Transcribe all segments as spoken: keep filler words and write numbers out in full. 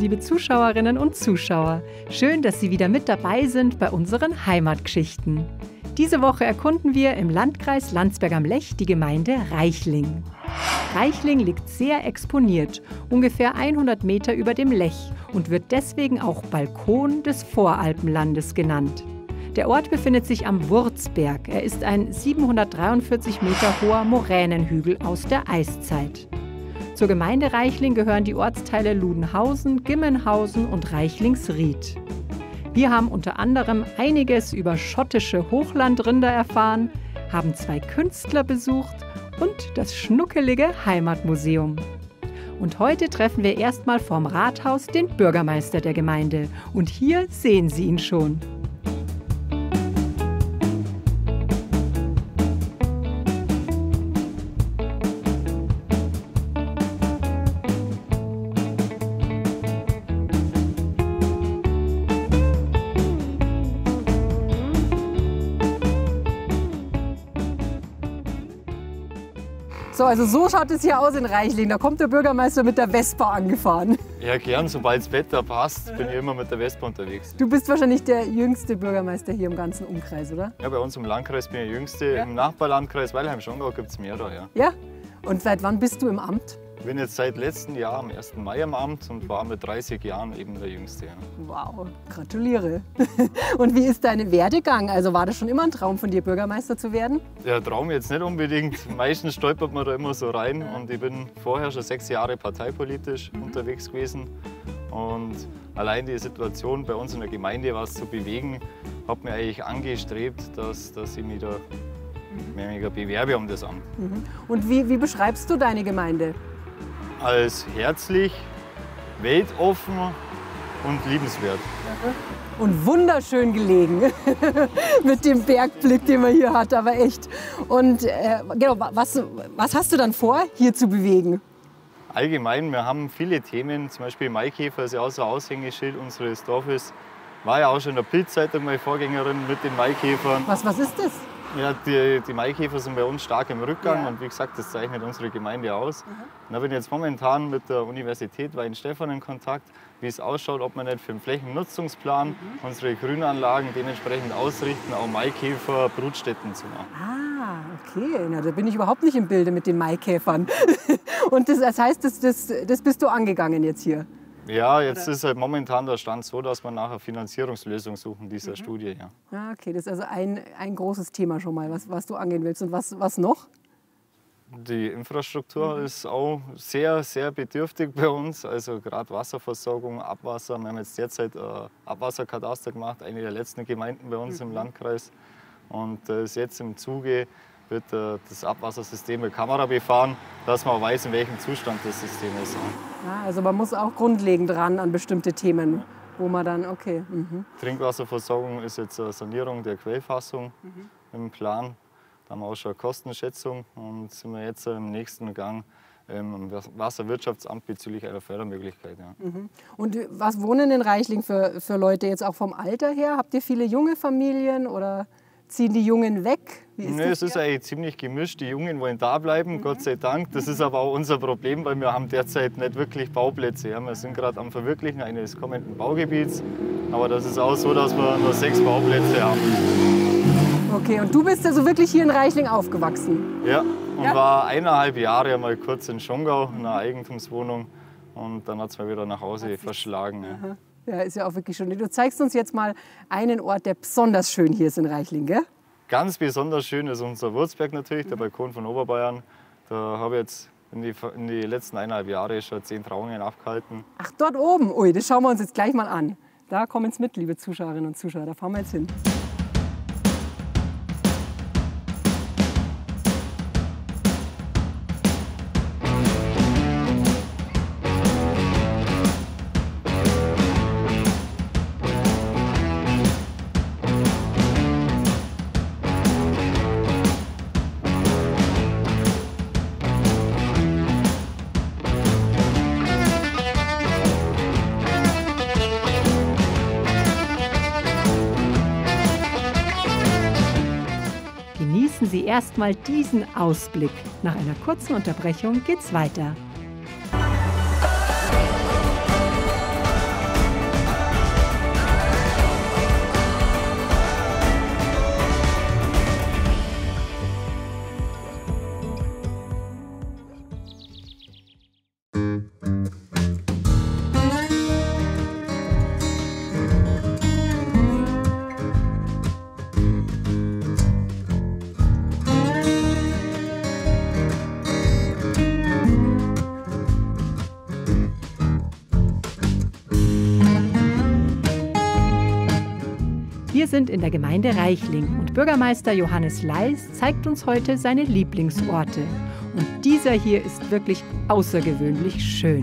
liebe Zuschauerinnen und Zuschauer. Schön, dass Sie wieder mit dabei sind bei unseren Heimatgeschichten. Diese Woche erkunden wir im Landkreis Landsberg am Lech die Gemeinde Reichling. Reichling liegt sehr exponiert, ungefähr hundert Meter über dem Lech und wird deswegen auch Balkon des Voralpenlandes genannt. Der Ort befindet sich am Wurzberg. Er ist ein siebenhundertdreiundvierzig Meter hoher Moränenhügel aus der Eiszeit. Zur Gemeinde Reichling gehören die Ortsteile Ludenhausen, Gimmenhausen und Reichlingsried. Wir haben unter anderem einiges über schottische Hochlandrinder erfahren, haben zwei Künstler besucht und das schnuckelige Heimatmuseum. Und heute treffen wir erstmal vorm Rathaus den Bürgermeister der Gemeinde. Und hier sehen Sie ihn schon. So, also so schaut es hier aus in Reichling. Da kommt der Bürgermeister mit der Vespa angefahren. Ja, gern, sobald das Wetter passt, bin ich immer mit der Vespa unterwegs. Du bist wahrscheinlich der jüngste Bürgermeister hier im ganzen Umkreis, oder? Ja, bei uns im Landkreis bin ich der Jüngste. Ja. Im Nachbarlandkreis Weilheim-Schongau gibt es mehr da, ja. Ja? Und seit wann bist du im Amt? Ich bin jetzt seit letztem Jahr am ersten Mai im Amt und war mit dreißig Jahren eben der Jüngste. Ja. Wow, gratuliere. Und wie ist dein Werdegang? Also war das schon immer ein Traum von dir, Bürgermeister zu werden? Der Traum jetzt nicht unbedingt. Meistens stolpert man da immer so rein. Und ich bin vorher schon sechs Jahre parteipolitisch mhm. unterwegs gewesen. Und allein die Situation bei uns in der Gemeinde, was zu bewegen, hat mir eigentlich angestrebt, dass, dass ich mich da mehr oder weniger bewerbe um das Amt. Mhm. Und wie, wie beschreibst du deine Gemeinde? Als herzlich, weltoffen und liebenswert. Und wunderschön gelegen, mit dem Bergblick, den man hier hat, aber echt. Und äh, genau, was, was hast du dann vor, hier zu bewegen? Allgemein, wir haben viele Themen, zum Beispiel Maikäfer ist ja auch so ein Aushängeschild unseres Dorfes. War ja auch schon in der Bild-Zeitung meine Vorgängerin mit den Maikäfern. Was, was ist das? Ja, die, die Maikäfer sind bei uns stark im Rückgang ja. und wie gesagt, das zeichnet unsere Gemeinde aus. Mhm. Und da bin ich jetzt momentan mit der Universität Weihenstephan in Kontakt, wie es ausschaut, ob wir nicht für den Flächennutzungsplan mhm. unsere Grünanlagen dementsprechend ausrichten, auch Maikäfer Brutstätten zu machen. Ah, okay, na, da bin ich überhaupt nicht im Bilde mit den Maikäfern. Und das, das heißt, das, das, das bist du angegangen jetzt hier? Ja, jetzt Oder? ist halt momentan der Stand so, dass wir nach einer Finanzierungslösung suchen dieser mhm. Studie. Ja. Ah, okay, das ist also ein, ein großes Thema schon mal, was, was du angehen willst. Und was, was noch? Die Infrastruktur mhm. ist auch sehr, sehr bedürftig bei uns. Also gerade Wasserversorgung, Abwasser. Wir haben jetzt derzeit ein Abwasserkataster gemacht, eine der letzten Gemeinden bei uns mhm. im Landkreis. Und das ist jetzt im Zuge wird das Abwassersystem mit Kamera befahren, dass man weiß, in welchem Zustand das System ist. Ah, also man muss auch grundlegend ran an bestimmte Themen, wo man dann, okay. Mhm. Trinkwasserversorgung ist jetzt eine Sanierung der Quellfassung mhm. im Plan. Da haben wir auch schon eine Kostenschätzung und sind wir jetzt im nächsten Gang im Wasserwirtschaftsamt bezüglich einer Fördermöglichkeit. Ja. Mhm. Und was wohnen in Reichling für, für Leute jetzt auch vom Alter her? Habt ihr viele junge Familien oder ziehen die Jungen weg? Wie ist nee, es ist eigentlich ziemlich gemischt. Die Jungen wollen da bleiben, mhm. Gott sei Dank. Das ist aber auch unser Problem, weil wir haben derzeit nicht wirklich Bauplätze. Ja, wir sind gerade am Verwirklichen eines kommenden Baugebiets. Aber das ist auch so, dass wir nur sechs Bauplätze haben. Okay, und du bist also wirklich hier in Reichling aufgewachsen? Ja, und ja? war eineinhalb Jahre mal kurz in Schongau, in einer Eigentumswohnung. Und dann hat es mir wieder nach Hause verschlagen. Ja. Ja, ist ja auch wirklich schön. Du zeigst uns jetzt mal einen Ort, der besonders schön hier ist in Reichling, gell? Ganz besonders schön ist unser Wurzberg natürlich, der Balkon von Oberbayern. Da habe ich jetzt in die, in die letzten eineinhalb Jahre schon zehn Trauungen abgehalten. Ach, dort oben? Ui, das schauen wir uns jetzt gleich mal an. Da kommen jetzt mit, liebe Zuschauerinnen und Zuschauer. Da fahren wir jetzt hin. Genießen Sie erstmal diesen Ausblick. Nach einer kurzen Unterbrechung geht's weiter. Wir sind in der Gemeinde Reichling und Bürgermeister Johannes Leis zeigt uns heute seine Lieblingsorte. Und dieser hier ist wirklich außergewöhnlich schön.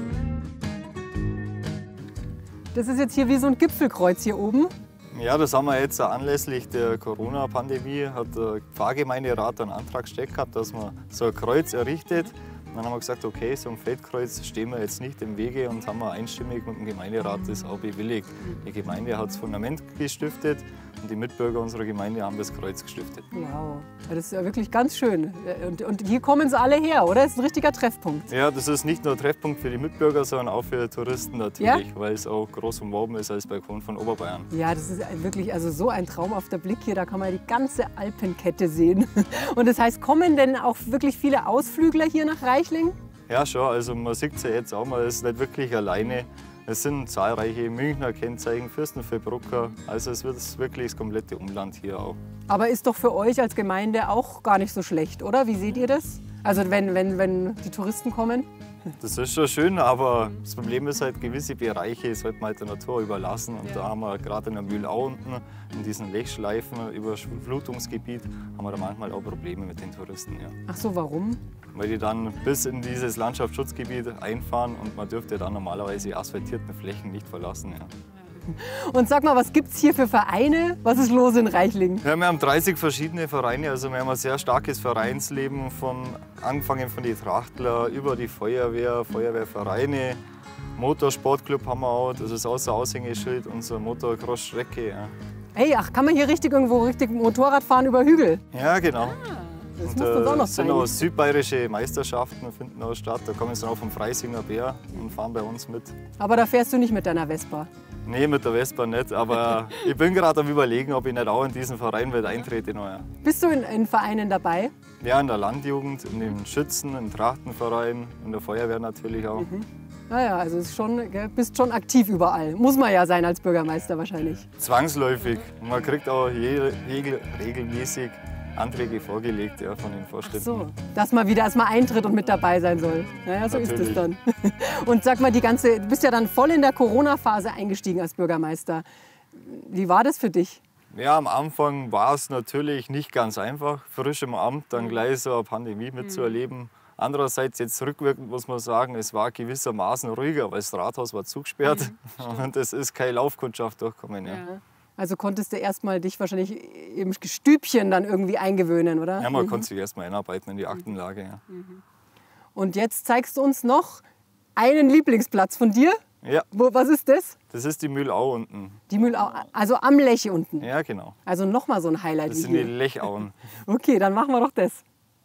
Das ist jetzt hier wie so ein Gipfelkreuz hier oben. Ja, das haben wir jetzt anlässlich der Corona-Pandemie, hat der Pfarrgemeinderat einen Antrag gestellt gehabt, dass man so ein Kreuz errichtet. Und dann haben wir gesagt, okay, so ein Feldkreuz stehen wir jetzt nicht im Wege und haben wir einstimmig mit dem Gemeinderat das auch bewilligt. Die Gemeinde hat das Fundament gestiftet und die Mitbürger unserer Gemeinde haben das Kreuz gestiftet. Wow, das ist ja wirklich ganz schön. Und, und hier kommen sie alle her, oder? Das ist ein richtiger Treffpunkt. Ja, das ist nicht nur ein Treffpunkt für die Mitbürger, sondern auch für Touristen natürlich, Ja? weil es auch groß umworben ist als Balkon von Oberbayern. Ja, das ist wirklich also so ein traumhafter Blick hier. Da kann man die ganze Alpenkette sehen. Und das heißt, kommen denn auch wirklich viele Ausflügler hier nach Reichling? Ja, schon. Also man sieht es ja jetzt auch, man ist nicht wirklich alleine. Es sind zahlreiche Münchner Kennzeichen, Fürstenfeldbrucker. Also es wird wirklich das komplette Umland hier auch. Aber ist doch für euch als Gemeinde auch gar nicht so schlecht, oder? Wie seht ihr das? Also wenn, wenn, wenn die Touristen kommen? Das ist schon schön, aber das Problem ist halt, gewisse Bereiche sollte man halt der Natur überlassen. Und Ja. da haben wir gerade in der Mühlau unten, in diesen Lechschleifen über Flutungsgebiet, haben wir da manchmal auch Probleme mit den Touristen. Ja. Ach so, warum? Weil die dann bis in dieses Landschaftsschutzgebiet einfahren und man dürfte dann normalerweise die asphaltierten Flächen nicht verlassen. Ja. Und sag mal, was gibt es hier für Vereine? Was ist los in Reichling? Ja, wir haben dreißig verschiedene Vereine, also wir haben ein sehr starkes Vereinsleben, von, angefangen von den Trachtler über die Feuerwehr, Feuerwehrvereine, Motorsportclub haben wir auch, das ist außer Aushängeschild, unsere Motocross-Strecke. Ja. Hey, ach, kann man hier richtig irgendwo richtig Motorrad fahren über Hügel? ja, genau. Das Und, muss uns auch noch es sind zeigen. auch südbayerische Meisterschaften finden auch statt, da kommen sie auch vom Freisinger Bär und fahren bei uns mit. Aber da fährst du nicht mit deiner Vespa. Nee, mit der Vespa nicht, aber ich bin gerade am Überlegen, ob ich nicht auch in diesen Verein mit eintrete. Noch, ja. Bist du in, in Vereinen dabei? Ja, in der Landjugend, in den Schützen, im Trachtenverein, in der Feuerwehr natürlich auch. Naja, also ist schon, gell, bist schon aktiv überall. Muss man ja sein als Bürgermeister wahrscheinlich. Zwangsläufig. Und man kriegt auch je, regel, regelmäßig Anträge vorgelegt, ja, von den Vorständen. So, dass man wieder erstmal eintritt und mit dabei sein soll. Naja, so ist es Natürlich. dann. Und sag mal, die ganze, du bist ja dann voll in der Corona-Phase eingestiegen als Bürgermeister. Wie war das für dich? Ja, am Anfang war es natürlich nicht ganz einfach, frisch im Amt dann gleich so eine Pandemie mitzuerleben. Andererseits jetzt rückwirkend muss man sagen, es war gewissermaßen ruhiger, weil das Rathaus war zugesperrt und es ist keine Laufkundschaft durchgekommen. Ja. Also konntest du erstmal dich wahrscheinlich im Stübchen dann irgendwie eingewöhnen, oder? Ja, man konnte sich erstmal einarbeiten in die Aktenlage. Ja. Und jetzt zeigst du uns noch einen Lieblingsplatz von dir. ja, Wo, was ist das? das ist die Mühlau unten. Die Mühlau, also am Lech unten. Ja, genau. Also nochmal so ein Highlight Das wie sind die hier. Lechauen. Okay, dann machen wir doch das.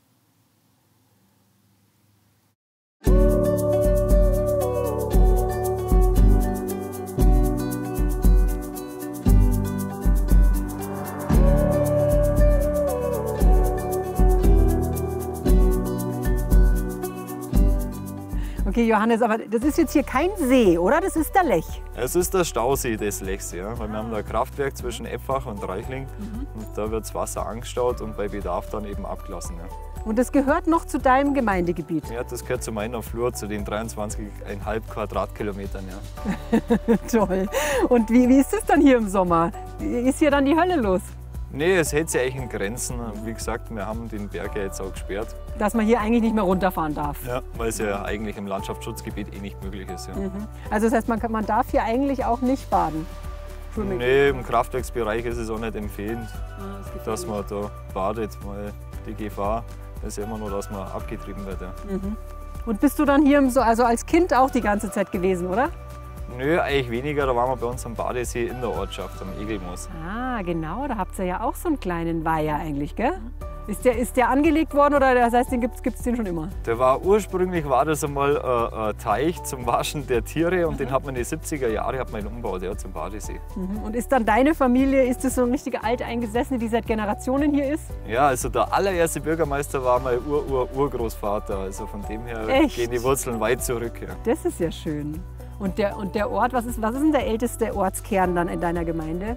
Okay, Johannes, aber das ist jetzt hier kein See, oder? Das ist der Lech. Es ist der Stausee des Lechs, ja, weil wir haben da ein Kraftwerk zwischen Effach und Reichling. Und da wird das Wasser angestaut und bei Bedarf dann eben abgelassen. Ja. Und das gehört noch zu deinem Gemeindegebiet. Ja, das gehört zu meiner Flur, zu den dreiundzwanzig Komma fünf Quadratkilometern. Ja. Toll. Und wie, wie ist es dann hier im Sommer? Ist hier dann die Hölle los? Nee, es hält sich eigentlich in Grenzen. Wie gesagt, wir haben den Berg ja jetzt auch gesperrt, Dass man hier eigentlich nicht mehr runterfahren darf. ja, weil es ja eigentlich im Landschaftsschutzgebiet eh nicht möglich ist. Ja. Also das heißt, man, kann, man darf hier eigentlich auch nicht baden. Schwimmen. Nee, im Kraftwerksbereich ist es auch nicht empfehlend, dass man da badet, weil die Gefahr ist ja immer nur, dass man abgetrieben wird. Ja. Und bist du dann hier im so, also als Kind auch die ganze Zeit gewesen, oder? Nö, eigentlich weniger. Da waren wir bei uns am Badesee in der Ortschaft, am Egelmoos. Ah, genau, da habt ihr ja auch so einen kleinen Weiher eigentlich, gell? Ist der, ist der angelegt worden oder das heißt, den gibt es den schon immer? Der war ursprünglich war das einmal äh, ein Teich zum Waschen der Tiere und den hat man in den siebziger Jahren hat man ihn umgebaut, ja, zum Badesee. Mhm. Und ist dann deine Familie, ist das so ein richtiger Alteingesessene, die seit Generationen hier ist? Ja, also der allererste Bürgermeister war mein Ur-Ur-Urgroßvater. Also von dem her Echt? gehen die Wurzeln weit zurück. Ja. Das ist ja schön. Und der, und der Ort, was ist, was ist denn der älteste Ortskern dann in deiner Gemeinde?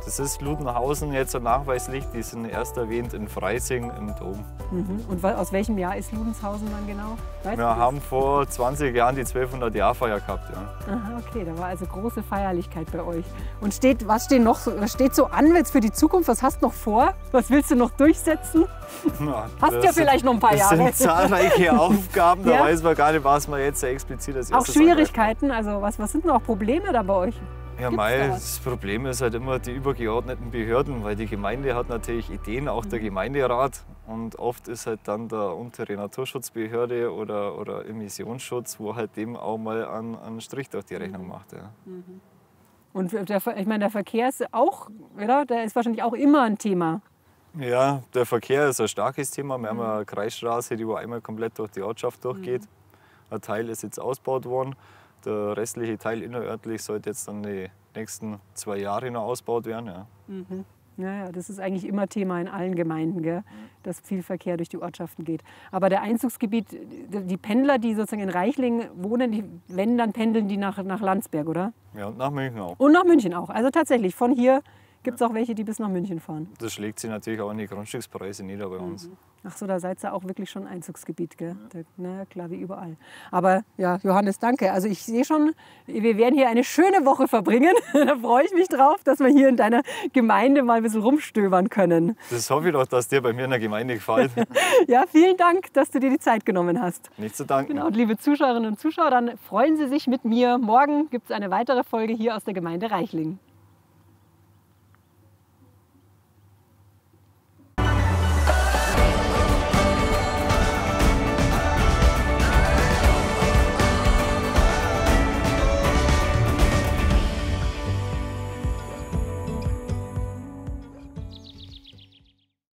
Das ist Ludenhausen jetzt so nachweislich, die sind erst erwähnt in Freising im Dom. Mhm. Und aus welchem Jahr ist Ludenshausen dann genau? Weißt Wir haben vor zwanzig Jahren die zwölfhundert-Jahr-Feier gehabt. Ja. Aha, okay, da war also große Feierlichkeit bei euch. Und steht, was, steht noch, was steht so an jetzt für die Zukunft? Was hast du noch vor? Was willst du noch durchsetzen? Na, hast du ja vielleicht noch ein paar das Jahre. Das sind zahlreiche Aufgaben, da ja? weiß man gar nicht, was man jetzt explizit als Auch erstes Schwierigkeiten, also was, was sind denn auch Probleme da bei euch? Ja, mei, das Problem ist halt immer die übergeordneten Behörden, weil die Gemeinde hat natürlich Ideen, auch der Gemeinderat. Und oft ist halt dann der untere Naturschutzbehörde oder, oder Emissionsschutz, wo halt dem auch mal einen, einen Strich durch die Rechnung macht. Ja. Und der, ich meine, der Verkehr ist auch, oder? Der ist wahrscheinlich auch immer ein Thema. Ja, der Verkehr ist ein starkes Thema. Wir haben eine Kreisstraße, die wo einmal komplett durch die Ortschaft durchgeht. Ein Teil ist jetzt ausgebaut worden. Der restliche Teil innerörtlich sollte jetzt dann die nächsten zwei Jahre noch ausgebaut werden. Ja. Mhm. Ja, ja, das ist eigentlich immer Thema in allen Gemeinden, gell? Dass viel Verkehr durch die Ortschaften geht. Aber der Einzugsgebiet, die Pendler, die sozusagen in Reichlingen wohnen, die, wenn, dann pendeln die nach, nach Landsberg, oder? Ja, und nach München auch. Und nach München auch. Also tatsächlich, von hier gibt es auch welche, die bis nach München fahren. Das schlägt sich natürlich auch in die Grundstückspreise nieder bei uns. Mhm. Ach so, da seid ihr auch wirklich schon Einzugsgebiet, gell? Ja. Na klar, wie überall. Aber ja, Johannes, danke. Also ich sehe schon, wir werden hier eine schöne Woche verbringen. Da freue ich mich drauf, dass wir hier in deiner Gemeinde mal ein bisschen rumstöbern können. Das hoffe ich doch, dass dir bei mir in der Gemeinde gefällt. Ja, vielen Dank, dass du dir die Zeit genommen hast. Nicht zu danken. Genau, und liebe Zuschauerinnen und Zuschauer, dann freuen Sie sich mit mir. Morgen gibt es eine weitere Folge hier aus der Gemeinde Reichling.